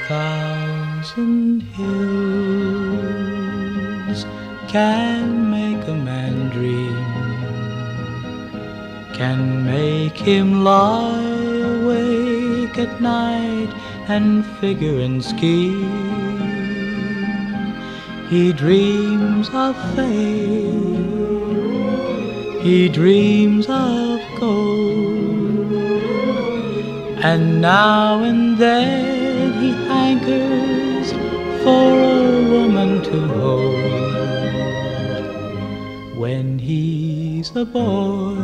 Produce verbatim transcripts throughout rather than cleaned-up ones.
thousand hills can make a man dream, can make him lie awake at night and figure and scheme. He dreams of fame, he dreams of gold, and now and then he hankers for a woman to hold. When he's a boy,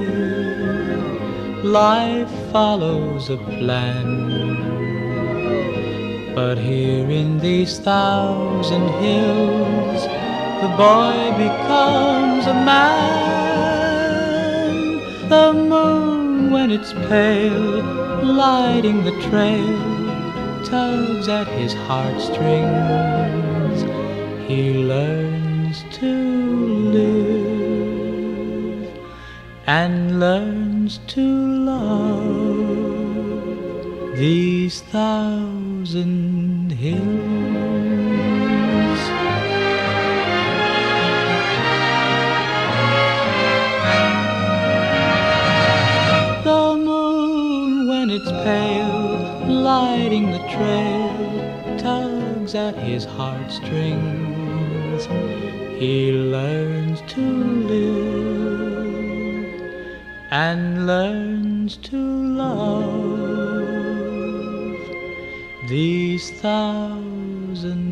life follows a plan, but here in these thousand hills, the boy becomes a man. The moon, when it's pale, lighting the trail, tugs at his heartstrings. He learns to live and learns to love these thousand hills. The moon, when it's pale, lighting the trail, tugs at his heartstrings. He learns to live and learns to love these thousand